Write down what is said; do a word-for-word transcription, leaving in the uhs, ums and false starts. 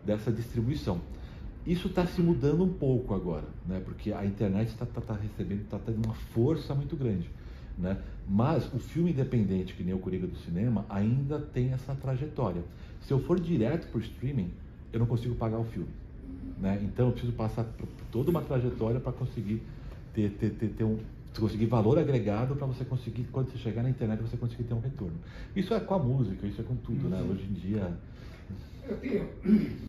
dessa distribuição. Isso está se mudando um pouco agora, né? Porque a internet está tá, tá recebendo, está tendo uma força muito grande, né? Mas o filme independente, que nem o Coringa do cinema, ainda tem essa trajetória. Se eu for direto para o streaming, eu não consigo pagar o filme, né? Então eu preciso passar por toda uma trajetória para conseguir ter, ter, ter, ter um, conseguir valor agregado, para você conseguir, quando você chegar na internet, você conseguir ter um retorno. Isso é com a música, isso é com tudo, né? Hoje em dia... Eu tenho...